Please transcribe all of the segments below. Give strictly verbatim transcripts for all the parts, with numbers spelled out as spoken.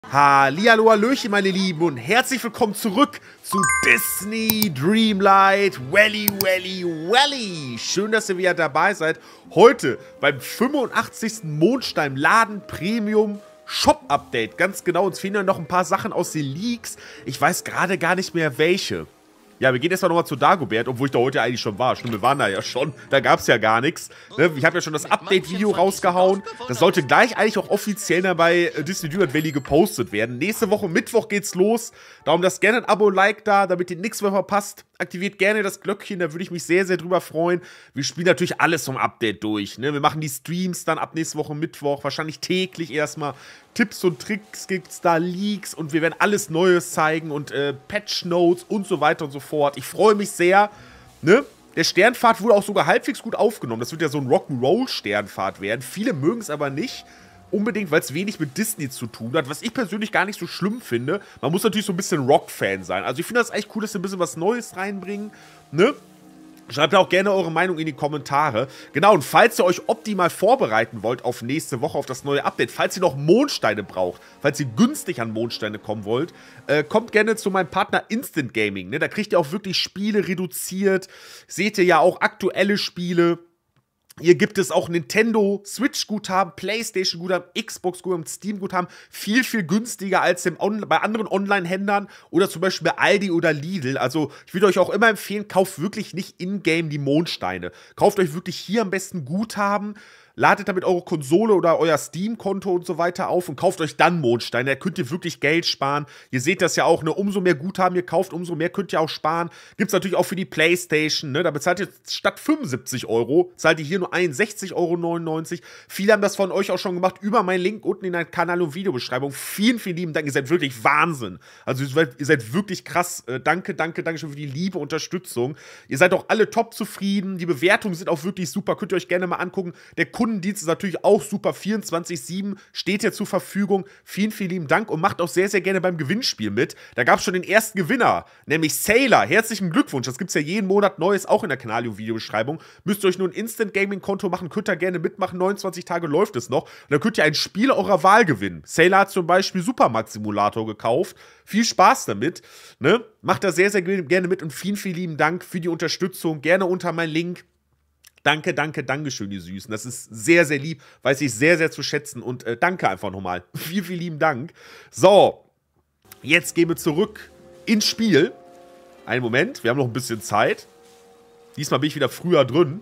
Hallihallo, hallöchen, meine Lieben, und herzlich willkommen zurück zu Disney Dreamlight Valley, Valley, Valley. Schön, dass ihr wieder dabei seid. Heute beim fünfundachtzigsten Mondstein Laden Premium Shop Update. Ganz genau, uns fehlen ja noch ein paar Sachen aus den Leaks. Ich weiß gerade gar nicht mehr welche. Ja, wir gehen erstmal nochmal zu Dagobert, obwohl ich da heute eigentlich schon war. Stimmt, wir waren da ja schon. Da gab es ja gar nichts. Ne? Ich habe ja schon das Update-Video rausgehauen. Das sollte gleich eigentlich auch offiziell bei Disney Dreamlight Valley gepostet werden. Nächste Woche Mittwoch geht's los. Darum lasst gerne ein Abo, Like da, damit ihr nichts mehr verpasst. Aktiviert gerne das Glöckchen, da würde ich mich sehr, sehr drüber freuen. Wir spielen natürlich alles vom Update durch. Ne? Wir machen die Streams dann ab nächste Woche Mittwoch, wahrscheinlich täglich erstmal. Tipps und Tricks gibt's da, Leaks, und wir werden alles Neues zeigen und äh, Patch Notes und so weiter und so fort. Ich freue mich sehr. Ne? Der Sternfahrt wurde auch sogar halbwegs gut aufgenommen. Das wird ja so ein Rock'n'Roll-Sternfahrt werden. Viele mögen es aber nicht. Unbedingt, weil es wenig mit Disney zu tun hat, was ich persönlich gar nicht so schlimm finde. Man muss natürlich so ein bisschen Rock-Fan sein. Also ich finde das echt cool, dass sie ein bisschen was Neues reinbringen, ne? Schreibt auch gerne eure Meinung in die Kommentare. Genau, und falls ihr euch optimal vorbereiten wollt auf nächste Woche, auf das neue Update, falls ihr noch Mondsteine braucht, falls ihr günstig an Mondsteine kommen wollt, äh, kommt gerne zu meinem Partner Instant Gaming. Ne? Da kriegt ihr auch wirklich Spiele reduziert. Seht ihr ja auch aktuelle Spiele. Hier gibt es auch Nintendo Switch-Guthaben, PlayStation-Guthaben, Xbox-Guthaben, Steam-Guthaben. Viel, viel günstiger als im On- bei anderen Online-Händlern oder zum Beispiel bei Aldi oder Lidl. Also ich würde euch auch immer empfehlen, kauft wirklich nicht in-game die Mondsteine. Kauft euch wirklich hier am besten Guthaben. Ladet damit eure Konsole oder euer Steam-Konto und so weiter auf und kauft euch dann Mondsteine. Da könnt ihr wirklich Geld sparen. Ihr seht das ja auch, ne? Umso mehr Guthaben ihr kauft, umso mehr könnt ihr auch sparen. Gibt's natürlich auch für die PlayStation, ne? Da bezahlt ihr statt fünfundsiebzig Euro, zahlt ihr hier nur einundsechzig Euro neunundneunzig. Viele haben das von euch auch schon gemacht, über meinen Link unten in der Kanal- und Videobeschreibung. Vielen, vielen lieben Dank. Ihr seid wirklich Wahnsinn. Also ihr seid, ihr seid wirklich krass. Äh, danke, danke, danke schon für die liebe Unterstützung. Ihr seid auch alle top zufrieden. Die Bewertungen sind auch wirklich super. Könnt ihr euch gerne mal angucken. Der Kundendienst ist natürlich auch super. vierundzwanzig sieben steht ja zur Verfügung. Vielen, vielen lieben Dank und macht auch sehr, sehr gerne beim Gewinnspiel mit. Da gab es schon den ersten Gewinner, nämlich Sailor. Herzlichen Glückwunsch. Das gibt es ja jeden Monat Neues, auch in der Kanal- und Videobeschreibung. Müsst ihr euch nur ein Instant-Gaming-Konto machen, könnt ihr gerne mitmachen. neunundzwanzig Tage läuft es noch. Und dann könnt ihr ein Spiel eurer Wahl gewinnen. Sailor hat zum Beispiel Supermax Simulator gekauft. Viel Spaß damit. Ne? Macht da sehr, sehr gerne mit und vielen, vielen lieben Dank für die Unterstützung. Gerne unter meinen Link. Danke, danke, Dankeschön, ihr Süßen. Das ist sehr, sehr lieb, weiß ich sehr, sehr zu schätzen. Und äh, danke einfach nochmal. Vielen, vielen lieben Dank. So, jetzt gehen wir zurück ins Spiel. Einen Moment, wir haben noch ein bisschen Zeit. Diesmal bin ich wieder früher drin.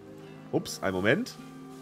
Ups, einen Moment.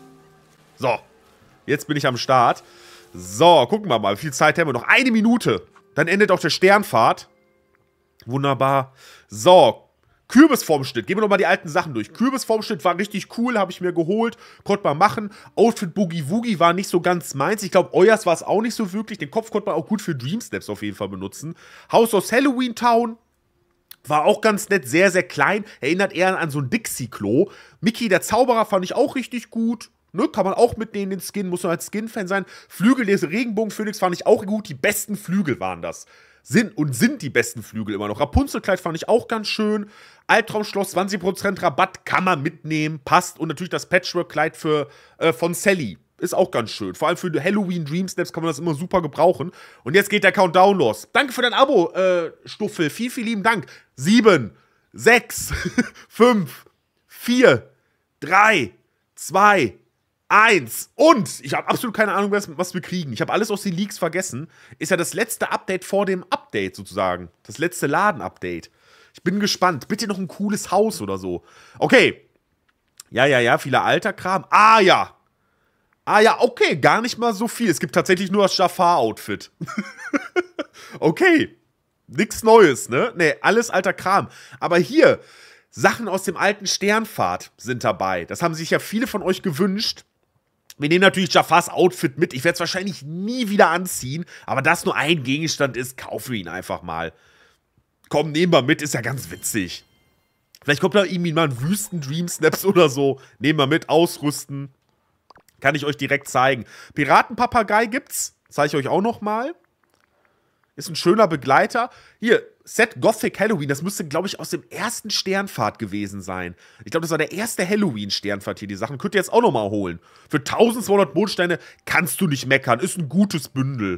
So, jetzt bin ich am Start. So, gucken wir mal, wie viel Zeit haben wir noch? Eine Minute. Dann endet auch der Sternfahrt. Wunderbar. So, Kürbisformschnitt. Gehen wir nochmal die alten Sachen durch. Kürbisformschnitt war richtig cool, habe ich mir geholt. Konnte man machen. Outfit Boogie Woogie war nicht so ganz meins. Ich glaube, euers war es auch nicht so wirklich. Den Kopf konnte man auch gut für Dream Snaps auf jeden Fall benutzen. Haus aus Halloween Town war auch ganz nett. Sehr, sehr klein. Erinnert eher an so ein Dixie-Klo. Mickey der Zauberer fand ich auch richtig gut. Ne, kann man auch mitnehmen, den Skin. Muss man als Skin-Fan sein. Flügel des Regenbogen-Phönix fand ich auch gut. Die besten Flügel waren das. Sind und sind die besten Flügel immer noch. Rapunzelkleid fand ich auch ganz schön. Albtraumschloss, zwanzig Prozent Rabatt, kann man mitnehmen, passt. Und natürlich das Patchwork-Kleid für, äh, von Sally. Ist auch ganz schön. Vor allem für Halloween Dream Snaps kann man das immer super gebrauchen. Und jetzt geht der Countdown los. Danke für dein Abo, äh, Stuffel. Vielen, vielen lieben Dank. Sieben, sechs, fünf, vier, drei, zwei, eins. Und ich habe absolut keine Ahnung, was, was wir kriegen. Ich habe alles aus den Leaks vergessen. Ist ja das letzte Update vor dem Update sozusagen. Das letzte Laden-Update. Ich bin gespannt. Bitte noch ein cooles Haus oder so. Okay. Ja, ja, ja. Vieler alter Kram. Ah, ja. Ah, ja, okay. Gar nicht mal so viel. Es gibt tatsächlich nur das Jafar-Outfit. Okay. Nix Neues, ne? Ne, alles alter Kram. Aber hier, Sachen aus dem alten Sternfahrt sind dabei. Das haben sich ja viele von euch gewünscht. Wir nehmen natürlich Jafars Outfit mit. Ich werde es wahrscheinlich nie wieder anziehen. Aber da es nur ein Gegenstand ist, kaufen wir ihn einfach mal. Komm, nehmen wir mit. Ist ja ganz witzig. Vielleicht kommt da irgendwie mal ein Wüsten-Dream-Snaps oder so. Nehmen wir mit, ausrüsten. Kann ich euch direkt zeigen. Piratenpapagei gibt's. Zeige ich euch auch noch mal. Ist ein schöner Begleiter. Hier, Set Gothic Halloween. Das müsste, glaube ich, aus dem ersten Sternfahrt gewesen sein. Ich glaube, das war der erste Halloween-Sternfahrt hier. Die Sachen könnt ihr jetzt auch noch mal holen. Für eintausendzweihundert Mondsteine kannst du nicht meckern. Ist ein gutes Bündel.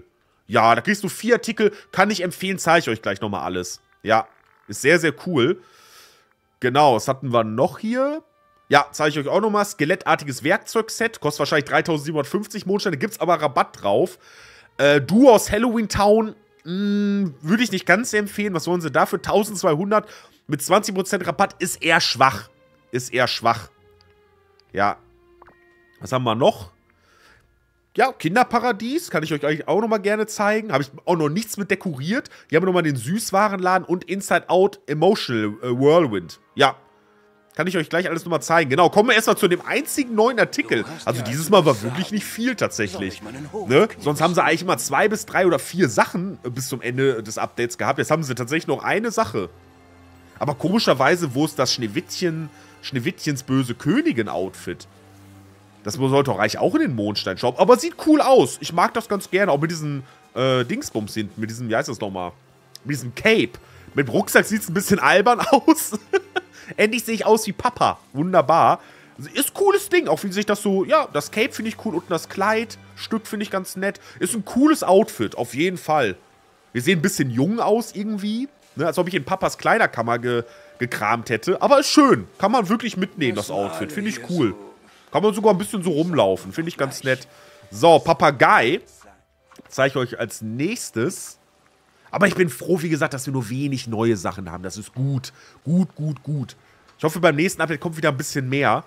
Ja, da kriegst du vier Artikel. Kann ich empfehlen, zeige ich euch gleich nochmal alles. Ja, ist sehr, sehr cool. Genau, was hatten wir noch hier? Ja, zeige ich euch auch nochmal. Skelettartiges Werkzeugset. Kostet wahrscheinlich dreitausendsiebenhundertfünfzig Mondsteine. Gibt es aber Rabatt drauf. Äh, Duo aus Halloween Town. Würde ich nicht ganz empfehlen. Was wollen sie dafür? eintausendzweihundert mit zwanzig Prozent Rabatt ist eher schwach. Ist eher schwach. Ja. Was haben wir noch? Ja, Kinderparadies. Kann ich euch eigentlich auch nochmal gerne zeigen. Habe ich auch noch nichts mit dekoriert. Hier haben wir nochmal den Süßwarenladen und Inside Out Emotional äh, Whirlwind. Ja. Kann ich euch gleich alles nochmal zeigen. Genau, kommen wir erstmal zu dem einzigen neuen Artikel. Also dieses Mal war wirklich nicht viel tatsächlich. Ne? Sonst haben sie eigentlich immer zwei bis drei oder vier Sachen bis zum Ende des Updates gehabt. Jetzt haben sie tatsächlich noch eine Sache. Aber komischerweise, wo ist das Schneewittchen, Schneewittchens böse Königin-Outfit? Das sollte doch eigentlich auch in den Mondstein-Shop. Aber sieht cool aus. Ich mag das ganz gerne. Auch mit diesen äh, Dingsbums hinten. Mit diesem, wie heißt das nochmal? Mit diesem Cape. Mit dem Rucksack sieht es ein bisschen albern aus. Endlich sehe ich aus wie Papa. Wunderbar. Ist cooles Ding. Auch wie sich das so, ja, das Cape finde ich cool. Unten das Kleidstück finde ich ganz nett. Ist ein cooles Outfit. Auf jeden Fall. Wir sehen ein bisschen jung aus irgendwie. Ne, als ob ich in Papas Kleiderkammer ge gekramt hätte. Aber ist schön. Kann man wirklich mitnehmen, das Outfit. Finde ich cool. Kann man sogar ein bisschen so rumlaufen. Finde ich ganz nett. So, Papagei. Zeige ich euch als nächstes. Aber ich bin froh, wie gesagt, dass wir nur wenig neue Sachen haben. Das ist gut. Gut, gut, gut. Ich hoffe, beim nächsten Update kommt wieder ein bisschen mehr.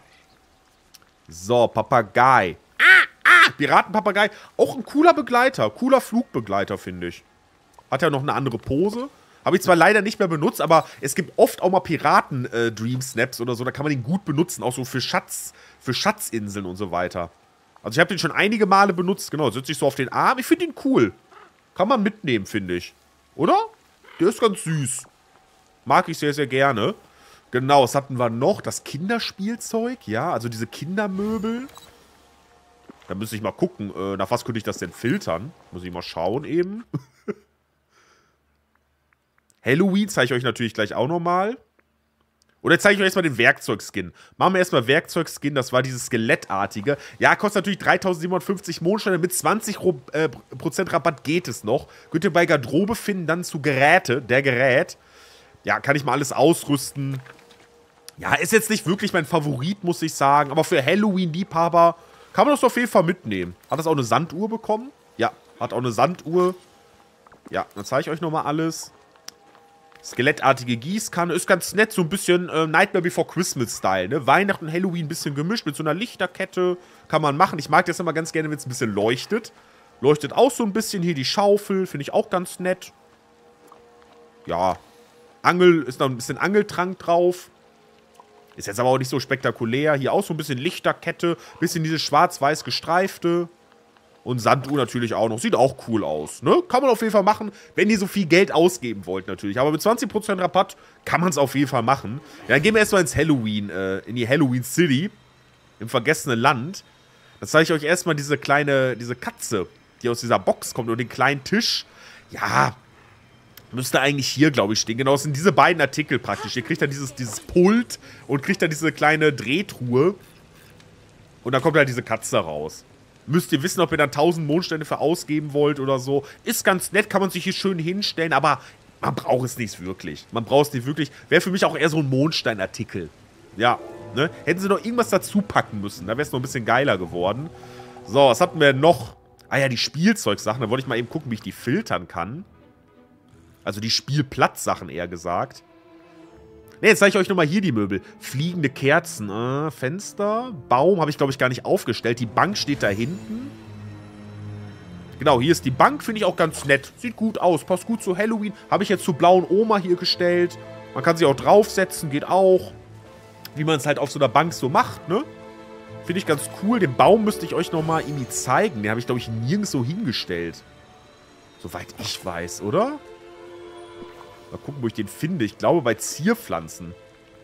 So, Papagei. Ah, ah, Piratenpapagei. Auch ein cooler Begleiter. Cooler Flugbegleiter, finde ich. Hat ja noch eine andere Pose. Habe ich zwar leider nicht mehr benutzt, aber es gibt oft auch mal Piraten-Dream-Snaps oder so. Da kann man den gut benutzen. Auch so für Schatz, für Schatzinseln und so weiter. Also ich habe den schon einige Male benutzt. Genau, sitze ich so auf den Arm. Ich finde ihn cool. Kann man mitnehmen, finde ich. Oder? Der ist ganz süß. Mag ich sehr, sehr gerne. Genau, was hatten wir noch? Das Kinderspielzeug, ja, also diese Kindermöbel. Da müsste ich mal gucken, äh, nach was könnte ich das denn filtern? Muss ich mal schauen eben. Halloween zeige ich euch natürlich gleich auch nochmal. Oder zeige ich euch erstmal den Werkzeugskin. Machen wir erstmal Werkzeugskin, das war dieses Skelettartige. Ja, kostet natürlich dreitausendsiebenhundertfünfzig Mondsteine, mit zwanzig Prozent Rabatt geht es noch. Könnt ihr bei Garderobe finden, dann zu Geräte, der Gerät. Ja, kann ich mal alles ausrüsten. Ja, ist jetzt nicht wirklich mein Favorit, muss ich sagen. Aber für Halloween-Liebhaber kann man das auf jeden Fall mitnehmen. Hat das auch eine Sanduhr bekommen? Ja, hat auch eine Sanduhr. Ja, dann zeige ich euch nochmal alles. Skelettartige Gießkanne. Ist ganz nett, so ein bisschen äh, Nightmare Before Christmas-Style, ne? Weihnachten und Halloween ein bisschen gemischt mit so einer Lichterkette. Kann man machen. Ich mag das immer ganz gerne, wenn es ein bisschen leuchtet. Leuchtet auch so ein bisschen. Hier die Schaufel. Finde ich auch ganz nett. Ja. Angel, ist noch ein bisschen Angeltrank drauf. Ist jetzt aber auch nicht so spektakulär. Hier auch so ein bisschen Lichterkette. Bisschen dieses schwarz-weiß gestreifte. Und Sanduhr natürlich auch noch. Sieht auch cool aus, ne? Kann man auf jeden Fall machen, wenn ihr so viel Geld ausgeben wollt natürlich. Aber mit zwanzig Prozent Rabatt kann man es auf jeden Fall machen. Ja, dann gehen wir erstmal ins Halloween, äh, in die Halloween City. Im vergessenen Land. Da zeige ich euch erstmal diese kleine, diese Katze, die aus dieser Box kommt und den kleinen Tisch. Ja, müsste eigentlich hier, glaube ich, stehen. Genau, es sind diese beiden Artikel praktisch. Ihr kriegt dann dieses, dieses Pult und kriegt dann diese kleine Drehtruhe. Und dann kommt halt diese Katze raus. Müsst ihr wissen, ob ihr dann tausend Mondsteine für ausgeben wollt oder so. Ist ganz nett, kann man sich hier schön hinstellen, aber man braucht es nicht wirklich. Man braucht es nicht wirklich. Wäre für mich auch eher so ein Mondsteinartikel. Ja, ne? Hätten sie noch irgendwas dazu packen müssen. Da wäre es noch ein bisschen geiler geworden. So, was hatten wir noch? Ah ja, die Spielzeugsachen. Da wollte ich mal eben gucken, wie ich die filtern kann. Also die Spielplatzsachen eher gesagt. Ne, jetzt zeige ich euch nochmal hier die Möbel. Fliegende Kerzen, äh, Fenster, Baum habe ich, glaube ich, gar nicht aufgestellt. Die Bank steht da hinten. Genau, hier ist die Bank, finde ich auch ganz nett. Sieht gut aus, passt gut zu Halloween. Habe ich jetzt zur blauen Oma hier gestellt. Man kann sie auch draufsetzen, geht auch. Wie man es halt auf so einer Bank so macht, ne? Finde ich ganz cool. Den Baum müsste ich euch nochmal irgendwie zeigen. Den habe ich, glaube ich, nirgends so hingestellt. Soweit ich weiß, oder? Mal gucken, wo ich den finde. Ich glaube, bei Zierpflanzen.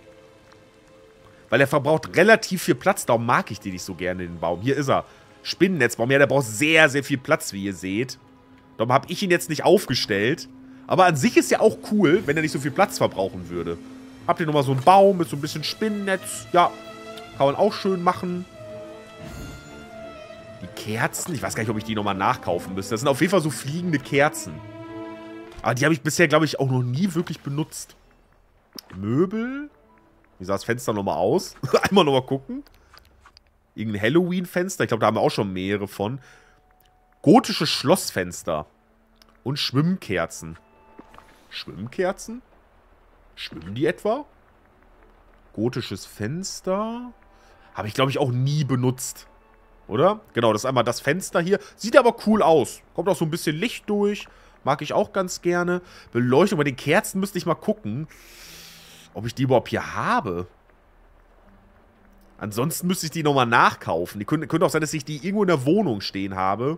Weil er verbraucht relativ viel Platz. Darum mag ich den nicht so gerne, den Baum. Hier ist er. Spinnennetzbaum. Ja, der braucht sehr, sehr viel Platz, wie ihr seht. Darum habe ich ihn jetzt nicht aufgestellt. Aber an sich ist ja auch cool, wenn er nicht so viel Platz verbrauchen würde. Habt ihr nochmal so einen Baum mit so ein bisschen Spinnennetz. Ja, kann man auch schön machen. Die Kerzen, ich weiß gar nicht, ob ich die nochmal nachkaufen müsste. Das sind auf jeden Fall so fliegende Kerzen. Aber die habe ich bisher, glaube ich, auch noch nie wirklich benutzt. Möbel. Wie sah das Fenster nochmal aus? Einmal nochmal gucken. Irgendein Halloween-Fenster. Ich glaube, da haben wir auch schon mehrere von. Gotische Schlossfenster. Und Schwimmkerzen. Schwimmkerzen? Schwimmen die etwa? Gotisches Fenster. Habe ich, glaube ich, auch nie benutzt. Oder? Genau, das ist einmal das Fenster hier. Sieht aber cool aus. Kommt auch so ein bisschen Licht durch. Mag ich auch ganz gerne. Beleuchtung. Bei den Kerzen müsste ich mal gucken, ob ich die überhaupt hier habe. Ansonsten müsste ich die nochmal nachkaufen. Die könnte, könnte auch sein, dass ich die irgendwo in der Wohnung stehen habe.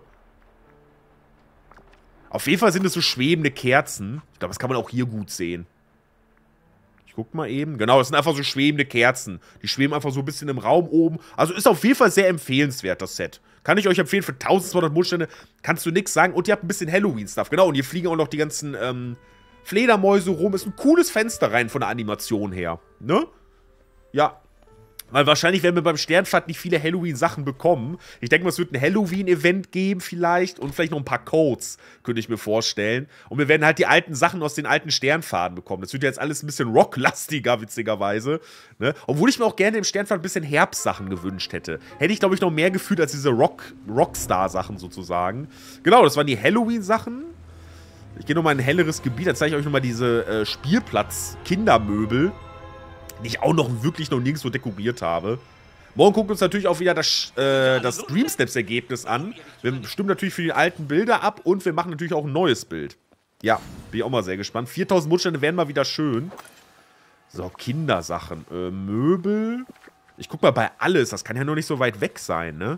Auf jeden Fall sind es so schwebende Kerzen. Ich glaube, das kann man auch hier gut sehen. Ich guck mal eben. Genau, das sind einfach so schwebende Kerzen. Die schweben einfach so ein bisschen im Raum oben. Also ist auf jeden Fall sehr empfehlenswert, das Set. Kann ich euch empfehlen, für eintausendzweihundert Mondstände kannst du nichts sagen. Und ihr habt ein bisschen Halloween-Stuff. Genau, und hier fliegen auch noch die ganzen ähm, Fledermäuse rum. Ist ein cooles Fenster rein von der Animation her. Ne? Ja. Weil wahrscheinlich werden wir beim Sternfahrt nicht viele Halloween-Sachen bekommen. Ich denke mal, es wird ein Halloween-Event geben vielleicht und vielleicht noch ein paar Codes, könnte ich mir vorstellen. Und wir werden halt die alten Sachen aus den alten Sternfaden bekommen. Das wird ja jetzt alles ein bisschen rocklastiger, witzigerweise. Ne? Obwohl ich mir auch gerne im Sternfahrt ein bisschen Herbstsachen gewünscht hätte. Hätte ich, glaube ich, noch mehr gefühlt als diese Rock Rockstar-Sachen sozusagen. Genau, das waren die Halloween-Sachen. Ich gehe nochmal in ein helleres Gebiet. Da zeige ich euch nochmal diese äh, Spielplatz-Kindermöbel, die ich auch noch wirklich noch nirgendwo dekoriert habe. Morgen gucken wir uns natürlich auch wieder das, äh, das Dreamsteps-Ergebnis an. Wir stimmen natürlich für die alten Bilder ab und wir machen natürlich auch ein neues Bild. Ja, bin ich auch mal sehr gespannt. viertausend Mondstände wären mal wieder schön. So, Kindersachen. Äh, Möbel. Ich guck mal bei alles. Das kann ja noch nicht so weit weg sein, ne?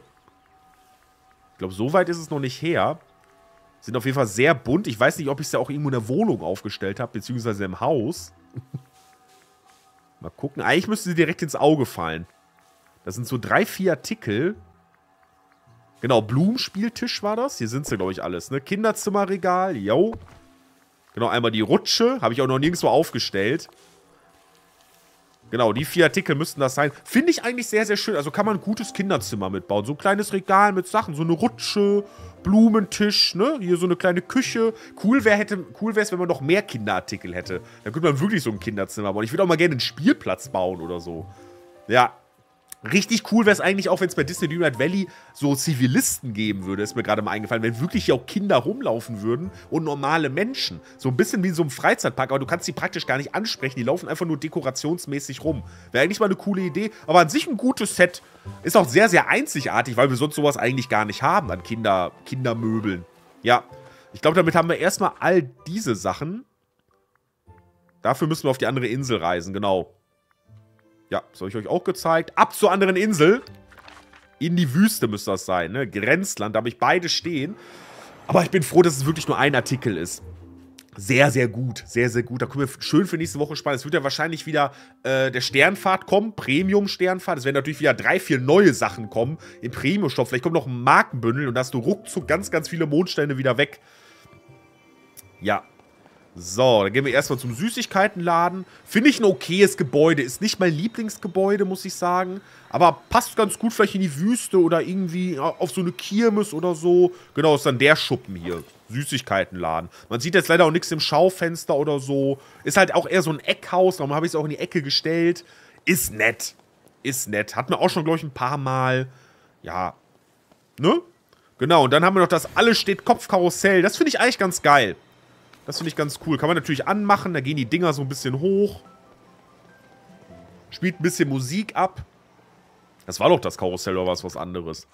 Ich glaube, so weit ist es noch nicht her. Sind auf jeden Fall sehr bunt. Ich weiß nicht, ob ich es ja auch irgendwo in der Wohnung aufgestellt habe, beziehungsweise im Haus. Mal gucken. Eigentlich müsste sie direkt ins Auge fallen. Das sind so drei, vier Artikel. Genau, Blumenspieltisch war das. Hier sind sie, glaube ich, alles, ne? Kinderzimmerregal, yo. Genau, einmal die Rutsche. Habe ich auch noch nirgendwo aufgestellt. Genau, die vier Artikel müssten das sein. Finde ich eigentlich sehr, sehr schön. Also kann man ein gutes Kinderzimmer mitbauen. So ein kleines Regal mit Sachen. So eine Rutsche, Blumenttisch, ne? Hier so eine kleine Küche. Cool wäre cool es, wenn man noch mehr Kinderartikel hätte. Dann könnte man wirklich so ein Kinderzimmer bauen. Ich würde auch mal gerne einen Spielplatz bauen oder so. Ja. Richtig cool wäre es eigentlich auch, wenn es bei Disney Dreamlight Valley so Zivilisten geben würde, ist mir gerade mal eingefallen, wenn wirklich hier auch Kinder rumlaufen würden und normale Menschen. So ein bisschen wie in so einem Freizeitpark, aber du kannst die praktisch gar nicht ansprechen, die laufen einfach nur dekorationsmäßig rum. Wäre eigentlich mal eine coole Idee, aber an sich ein gutes Set. Ist auch sehr, sehr einzigartig, weil wir sonst sowas eigentlich gar nicht haben an Kinder, Kindermöbeln. Ja, ich glaube, damit haben wir erstmal all diese Sachen. Dafür müssen wir auf die andere Insel reisen, genau. Ja, das habe ich euch auch gezeigt. Ab zur anderen Insel. In die Wüste müsste das sein, ne? Grenzland, da habe ich beide stehen. Aber ich bin froh, dass es wirklich nur ein Artikel ist. Sehr, sehr gut. Sehr, sehr gut. Da können wir schön für nächste Woche spannen. Es wird ja wahrscheinlich wieder äh, der Sternfahrt kommen. Premium-Sternfahrt. Es werden natürlich wieder drei, vier neue Sachen kommen. Im Premium-Stoff. Vielleicht kommt noch ein Markenbündel und da hast du ruckzuck ganz, ganz viele Mondsteine wieder weg. Ja. So, dann gehen wir erstmal zum Süßigkeitenladen. Finde ich ein okayes Gebäude. Ist nicht mein Lieblingsgebäude, muss ich sagen. Aber passt ganz gut vielleicht in die Wüste oder irgendwie auf so eine Kirmes oder so. Genau, ist dann der Schuppen hier. Süßigkeitenladen. Man sieht jetzt leider auch nichts im Schaufenster oder so. Ist halt auch eher so ein Eckhaus. Darum habe ich es auch in die Ecke gestellt. Ist nett. Ist nett. Hatten wir auch schon, glaube ich, ein paar Mal. Ja. Ne? Genau, und dann haben wir noch das Alles steht Kopf-Karussell. Das finde ich eigentlich ganz geil. Das finde ich ganz cool. Kann man natürlich anmachen. Da gehen die Dinger so ein bisschen hoch. Spielt ein bisschen Musik ab. Das war doch das Karussell oder was, was anderes.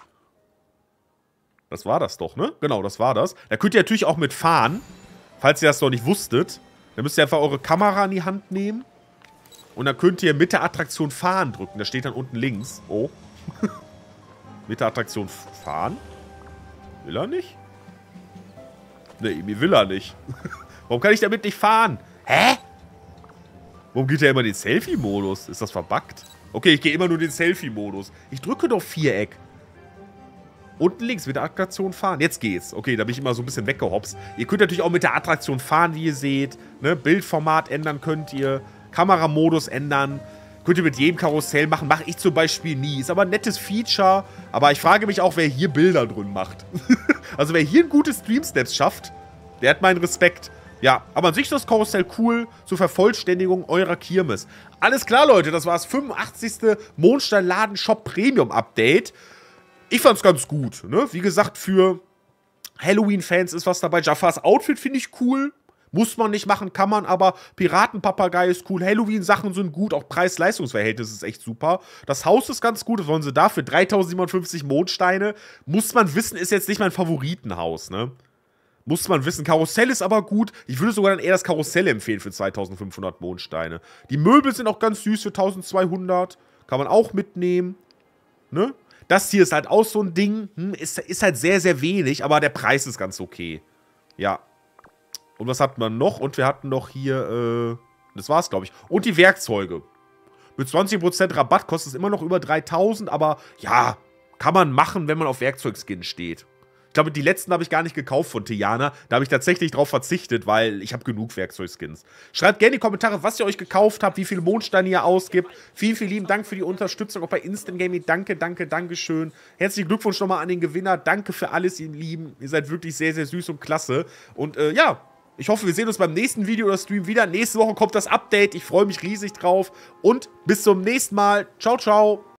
Das war das doch, ne? Genau, das war das. Da könnt ihr natürlich auch mit fahren. Falls ihr das noch nicht wusstet. Dann müsst ihr einfach eure Kamera in die Hand nehmen. Und dann könnt ihr mit der Attraktion fahren drücken. Da steht dann unten links. Oh. Mit der Attraktion fahren? Will er nicht? Ne, irgendwie will er nicht. Warum kann ich damit nicht fahren? Hä? Warum geht er immer in den Selfie-Modus? Ist das verbuggt? Okay, ich gehe immer nur in den Selfie-Modus. Ich drücke doch Viereck. Unten links mit der Attraktion fahren. Jetzt geht's. Okay, da bin ich immer so ein bisschen weggehopst. Ihr könnt natürlich auch mit der Attraktion fahren, wie ihr seht. Ne? Bildformat ändern könnt ihr. Kameramodus ändern. Könnt ihr mit jedem Karussell machen. Mache ich zum Beispiel nie. Ist aber ein nettes Feature. Aber ich frage mich auch, wer hier Bilder drin macht. Also wer hier ein gutes Stream-Snaps schafft, der hat meinen Respekt. Ja, aber an sich ist das Karussell cool zur Vervollständigung eurer Kirmes. Alles klar, Leute. Das war das fünfundachtzigste Mondstein-Laden-Shop Premium-Update. Ich fand's ganz gut. Ne? Wie gesagt, für Halloween-Fans ist was dabei. Jafars Outfit finde ich cool. Muss man nicht machen, kann man, aber Piratenpapagei ist cool, Halloween-Sachen sind gut, auch Preis-Leistungs-Verhältnis ist echt super. Das Haus ist ganz gut, das wollen sie da für dreitausendsiebenundfünfzig Mondsteine. Muss man wissen, ist jetzt nicht mein Favoritenhaus, ne? Muss man wissen. Karussell ist aber gut. Ich würde sogar dann eher das Karussell empfehlen für zweitausendfünfhundert Mondsteine. Die Möbel sind auch ganz süß für eintausendzweihundert. Kann man auch mitnehmen, ne? Das hier ist halt auch so ein Ding, hm, ist, ist halt sehr, sehr wenig, aber der Preis ist ganz okay. Ja. Und was hatten wir noch? Und wir hatten noch hier, äh, das war's, glaube ich. Und die Werkzeuge. Mit zwanzig Prozent Rabatt kostet es immer noch über dreitausend, aber ja, kann man machen, wenn man auf Werkzeugskins steht. Ich glaube, die letzten habe ich gar nicht gekauft von Tiana. Da habe ich tatsächlich drauf verzichtet, weil ich habe genug Werkzeugskins. Schreibt gerne in die Kommentare, was ihr euch gekauft habt, wie viele Mondsteine ihr ausgibt. Vielen, vielen lieben Dank für die Unterstützung, auch bei Instant Gaming. Danke, danke, danke schön. Herzlichen Glückwunsch nochmal an den Gewinner. Danke für alles, ihr Lieben. Ihr seid wirklich sehr, sehr süß und klasse. Und äh, ja, ich hoffe, wir sehen uns beim nächsten Video oder Stream wieder. Nächste Woche kommt das Update. Ich freue mich riesig drauf. Und bis zum nächsten Mal. Ciao, ciao.